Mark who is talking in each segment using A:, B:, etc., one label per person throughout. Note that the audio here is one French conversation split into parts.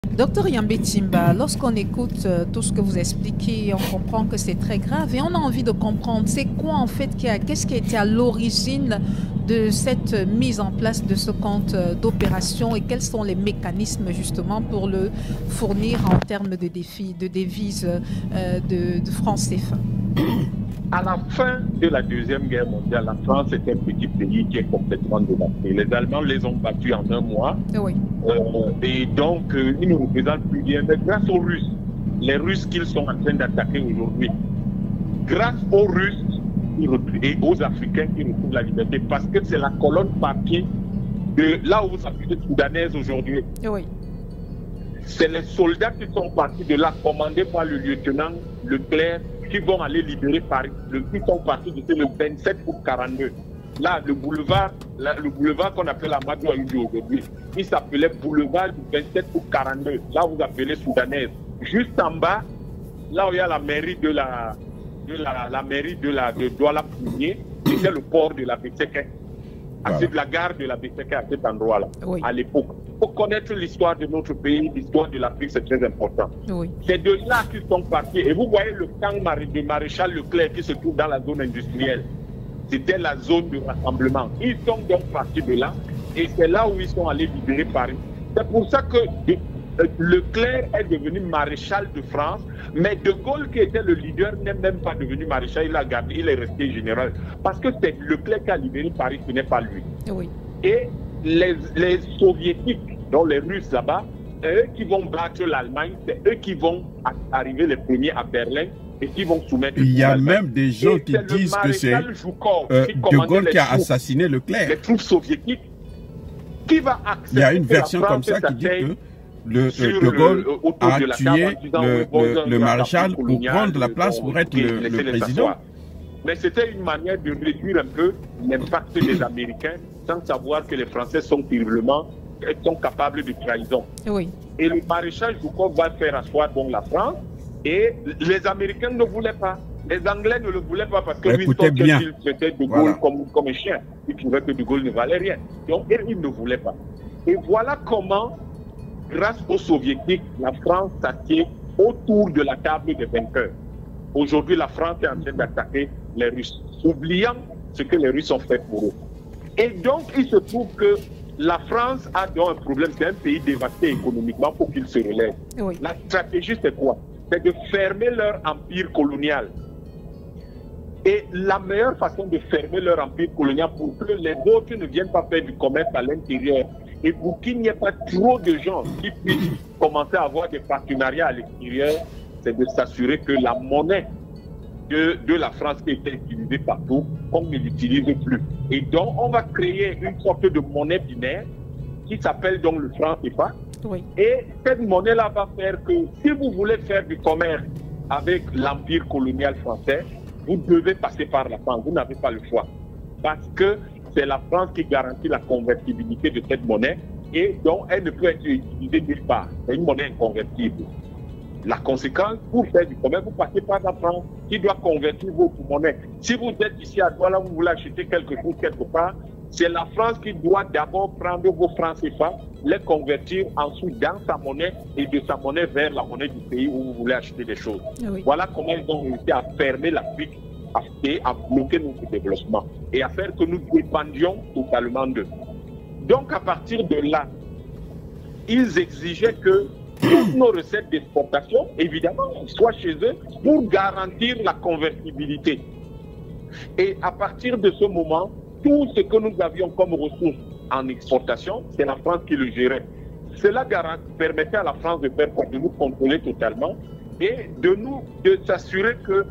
A: Docteur Yambé Timba, lorsqu'on écoute tout ce que vous expliquez, on comprend que c'est très grave et on a envie de comprendre c'est quoi en fait, qu'est-ce qui a été à l'origine de cette mise en place de ce compte d'opération et quels sont les mécanismes justement pour le fournir en termes de défis, de devises de francs CFA.
B: À la fin de la Deuxième Guerre mondiale, la France est un petit pays qui est complètement dévasté. Les Allemands les ont battus en un mois.
A: Oui.
B: Et donc, ils ne représentent plus bien. Mais grâce aux Russes, les Russes qu'ils sont en train d'attaquer aujourd'hui, grâce aux Russes et aux Africains qui retrouvent la liberté, parce que c'est la colonne partie de là où vous appelez soudanaise aujourd'hui.
A: Oui.
B: C'est les soldats qui sont partis de là, commandés par le lieutenant Leclerc, qui vont aller libérer Paris. Ils sont partis de le 27 août 42. Là, le boulevard qu'on appelle Amadou Ahidjo aujourd'hui, il s'appelait boulevard du 27 août 42. Là, vous appelez soudanaise. Juste en bas, là où il y a la mairie de Douala-Pounier, c'était le port de la Besseke. C'est de la gare de la Besseke à cet endroit-là, oui. À l'époque. Pour connaître l'histoire de notre pays, l'histoire de l'Afrique, c'est très important.
A: Oui.
B: C'est de là qu'ils sont partis. Et vous voyez le camp de maréchal Leclerc qui se trouve dans la zone industrielle. C'était la zone de rassemblement. Ils sont donc partis de là et c'est là où ils sont allés libérer Paris. C'est pour ça que Leclerc est devenu maréchal de France, mais De Gaulle, qui était le leader, n'est même pas devenu maréchal, il est resté général. Parce que c'est Leclerc qui a libéré Paris, ce n'est pas lui.
A: Oui.
B: Et les soviétiques, dont les Russes là-bas, eux qui vont battre l'Allemagne, c'est eux qui vont arriver les premiers à Berlin et qui vont soumettre.
C: Il y a même des gens qui disent que c'est De Gaulle qui a assassiné Leclerc.
B: Les troupes soviétiques. Qui va accepter?
C: Il y a une version comme ça qui dit que De Gaulle a tué le maréchal pour prendre la place pour être le président.
B: Mais c'était une manière de réduire un peu l'impact des Américains sans savoir que les Français sont capables de trahison.
A: Oui.
B: Et le maréchal Joukov va faire asseoir donc la France et les Américains ne voulaient pas. Les Anglais ne le voulaient pas parce que
C: Écoutez bien.
B: Ils traitaient De Gaulle comme un chien. Ils trouvaient que De Gaulle ne valait rien. Donc ils ne voulaient pas. Et voilà comment, grâce aux Soviétiques, la France s'assied autour de la table des vainqueurs. Aujourd'hui, la France est en train d'attaquer les Russes, oubliant ce que les Russes ont fait pour eux. Et donc, il se trouve que la France a donc un problème. C'est un pays dévasté économiquement pour qu'il se relève.
A: Oui.
B: La stratégie, c'est quoi? C'est de fermer leur empire colonial. Et la meilleure façon de fermer leur empire colonial pour que les autres ne viennent pas faire du commerce à l'intérieur et pour qu'il n'y ait pas trop de gens qui puissent commencer à avoir des partenariats à l'extérieur, c'est de s'assurer que la monnaie de la France qui était utilisée partout, on ne l'utilise plus. Et donc, on va créer une sorte de monnaie binaire qui s'appelle donc le franc CFA.
A: Oui.
B: Et cette monnaie-là va faire que si vous voulez faire du commerce avec l'empire colonial français, vous devez passer par la France. Vous n'avez pas le choix. Parce que c'est la France qui garantit la convertibilité de cette monnaie et donc elle ne peut être utilisée nulle part. C'est une monnaie inconvertible. La conséquence, pour faire du commerce, vous passez par la France qui doit convertir votre monnaie. Si vous êtes ici à Douala, vous voulez acheter quelque chose quelque part, c'est la France qui doit d'abord prendre vos francs CFA, les convertir ensuite dans sa monnaie et de sa monnaie vers la monnaie du pays où vous voulez acheter des choses.
A: Oui.
B: Voilà comment ils ont réussi à fermer l'Afrique et à bloquer notre développement et à faire que nous dépendions totalement d'eux. Donc à partir de là, ils exigeaient que toutes nos recettes d'exportation, évidemment, soient chez eux pour garantir la convertibilité. Et à partir de ce moment, tout ce que nous avions comme ressources en exportation, c'est la France qui le gérait. Cela permettait à la France de faire quoi? De nous contrôler totalement et de s'assurer que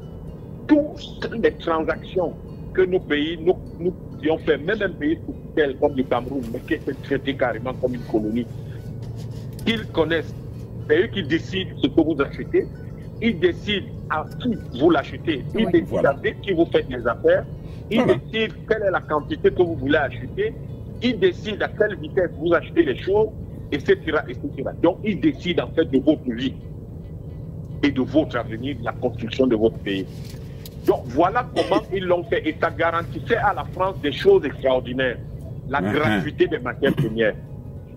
B: toutes les transactions que nos pays, nous ont fait, même un pays tel comme le Cameroun, mais qui était traité carrément comme une colonie, qu'ils connaissent, c'est eux qui décident ce que vous achetez, ils décident à qui vous l'achetez, ils décident avec qui vous faites des affaires, ils décident quelle est la quantité que vous voulez acheter, ils décident à quelle vitesse vous achetez les choses, etc., etc. Donc, ils décident en fait de votre vie et de votre avenir, de la construction de votre pays. Donc, voilà comment ils l'ont fait. Et ça garantissait à la France des choses extraordinaires. La gratuité des matières premières.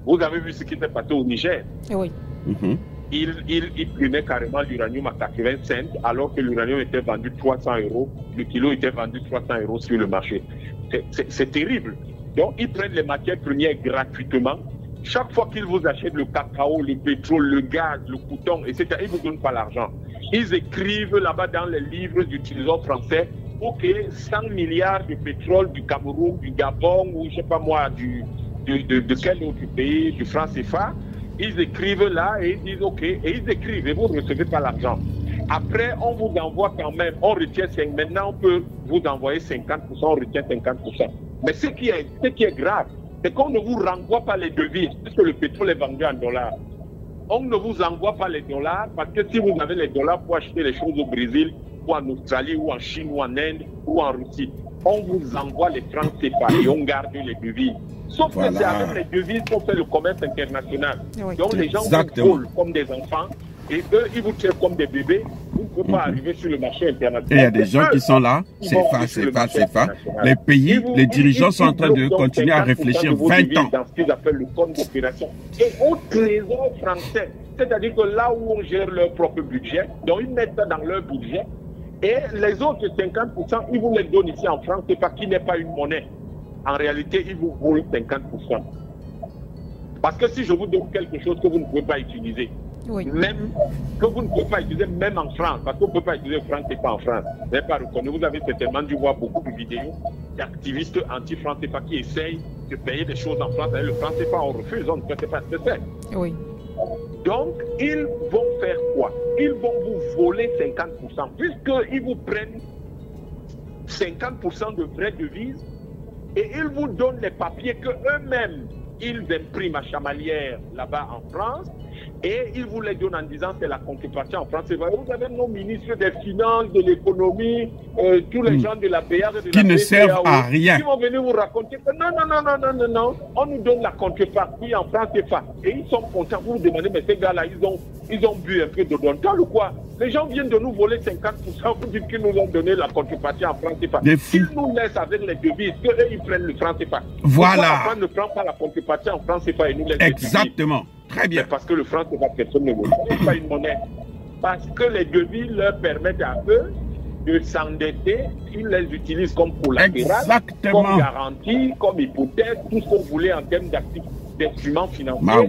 B: Vous avez vu ce qui s'est passé au Niger.
A: Oui.
B: Il prenait carrément l'uranium à 80 cents, alors que l'uranium était vendu 300 €. Le kilo était vendu 300 € sur le marché. C'est terrible. Donc, ils prennent les matières premières gratuitement. Chaque fois qu'ils vous achètent le cacao, le pétrole, le gaz, le coton, etc., ils ne vous donnent pas l'argent. Ils écrivent là-bas dans les livres d'utilisateurs français, OK, 100 milliards de pétrole du Cameroun, du Gabon, ou je ne sais pas moi, de quel autre pays, du franc CFA. Ils écrivent là et ils disent OK, et ils écrivent et vous ne recevez pas l'argent. Après, on vous envoie quand même, on retient 5%, maintenant on peut vous envoyer 50%, on retient 50%. Mais ce qui est grave, c'est qu'on ne vous renvoie pas les devises, puisque le pétrole est vendu en dollars. On ne vous envoie pas les dollars, parce que si vous avez les dollars pour acheter les choses au Brésil, ou en Australie, ou en Chine, ou en Inde, ou en Russie, on vous envoie les francs CFA et on garde les devises. Sauf que c'est avec les devises qu'on fait le commerce international. Oui. Donc les gens vous volent comme des enfants et eux, ils vous traitent comme des bébés. Vous ne pouvez pas arriver sur le marché international.
C: Et il y a des gens qui sont là, c'est pas. Les pays, les dirigeants sont en train de continuer à réfléchir 20 ans.
B: Dans ce qu'ils appellent le compte d'opération. Et au trésor français, c'est-à-dire que là où on gère leur propre budget, donc ils mettent ça dans leur budget, et les autres 50%, ils vous les donnent ici en France, c'est parce qu'il n'est pas une monnaie. En réalité, ils vous volent 50%. Parce que si je vous donne quelque chose que vous ne pouvez pas utiliser, même que vous ne pouvez pas utiliser même en France, parce qu'on ne peut pas utiliser le franc CFA en France, vous n'avez pas reconnu, vous avez certainement dû voir beaucoup de vidéos d'activistes anti-franc CFA qui essayent de payer des choses en France. Et le franc CFA, on refuse, on ne sait pas ce que c'est.
A: Oui.
B: Donc, ils vont faire quoi? Ils vont vous voler 50%, puisqu'ils vous prennent 50% de vraies devises et ils vous donnent les papiers qu'eux-mêmes, ils impriment à Chamalières, là-bas en France, et ils vous les donnent en disant c'est la contrepartie en France. Vous avez nos ministres des Finances, de l'économie, tous les gens de la BA,
C: qui ne servent à rien.
B: Qui vont venir vous raconter que non, on nous donne la contrepartie en France CFA. Et ils sont contents. Vous vous demandez, mais ces gars-là, ils ont bu un peu de Dontal ou quoi? Les gens viennent de nous voler 50%, vous dites qu'ils nous ont donné la contrepartie en France CFA. Ils nous laissent avec les devises, qu'eux, ils prennent le franc CFA.
C: Voilà.
B: Pourquoi la France ne prend pas la contrepartie en France CFA et nous laisse?
C: Exactement. Très bien.
B: Parce que le franc CFA, personne ne veut. Ce n'est pas une monnaie. Parce que les devises leur permettent à eux de s'endetter. Ils les utilisent comme collatéral, comme garantie, comme hypothèque, tout ce que vous voulez en termes d'instruments financiers.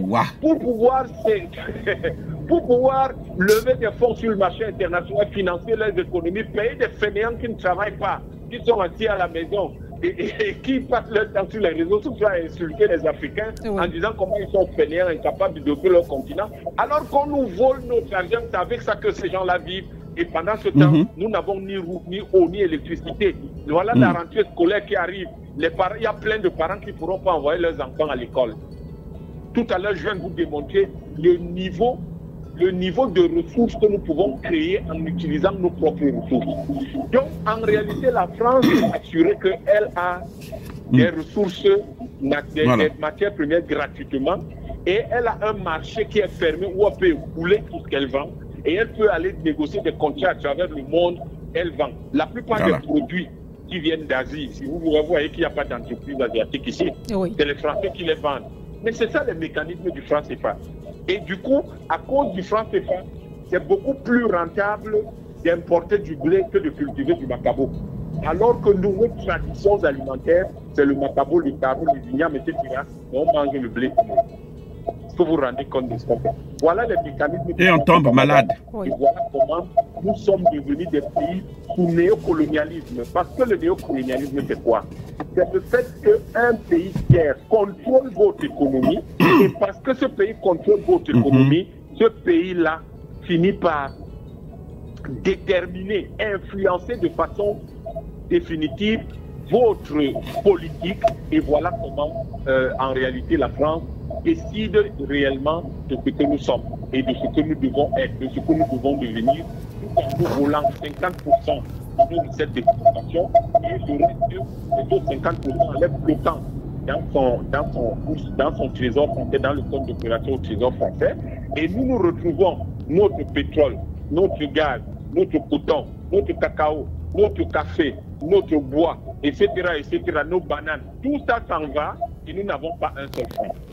B: Pour pouvoir lever des fonds sur le marché international, financer les économies, payer des fainéants qui ne travaillent pas, qui sont assis à la maison et qui passent leur temps sur les réseaux sociaux à insulter les Africains en disant comment ils sont fainéants, incapables de développer leur continent, alors qu'on nous vole notre argent. C'est avec ça que ces gens-là vivent. Et pendant ce temps, nous n'avons ni eau, ni électricité. Voilà la rentrée scolaire qui arrive. Il y a plein de parents qui ne pourront pas envoyer leurs enfants à l'école. Tout à l'heure, je viens de vous démontrer le niveau de ressources que nous pouvons créer en utilisant nos propres ressources. Donc, en réalité, la France est assurée qu'elle a des ressources, des matières premières gratuitement, et elle a un marché qui est fermé où elle peut écouler tout ce qu'elle vend, et elle peut aller négocier des contrats à travers le monde, elle vend. La plupart des produits qui viennent d'Asie, si vous voyez qu'il n'y a pas d'entreprise asiatique ici, c'est les Français qui les vendent. Mais c'est ça les mécanismes du franc CFA. Et du coup, à cause du franc CFA, c'est beaucoup plus rentable d'importer du blé que de cultiver du macabo. Alors que nos traditions alimentaires, c'est le macabo, le taro, le vignan, etc. Et on mange le blé. Est-ce que vous vous rendez compte de ce qu'on fait? Voilà les mécanismes.
C: Et on tombe malade.
B: Et voilà comment nous sommes devenus des pays sous néocolonialisme. Parce que le néocolonialisme, c'est quoi? C'est le fait qu'un pays tiers contrôle votre économie. Et parce que ce pays contrôle votre économie, ce pays-là finit par déterminer, influencer de façon définitive votre politique. Et voilà comment, en réalité, la France décide réellement de ce que nous sommes et de ce que nous devons être, de ce que nous devons devenir, tout en nous volant 50% de cette exportation et le reste, les autres 50% enlève le temps dans son trésor français, dans le compte d'opération au trésor français. Et nous retrouvons notre pétrole, notre gaz, notre coton, notre cacao, notre café, notre bois, etc., nos bananes. Tout ça s'en va et nous n'avons pas un seul franc.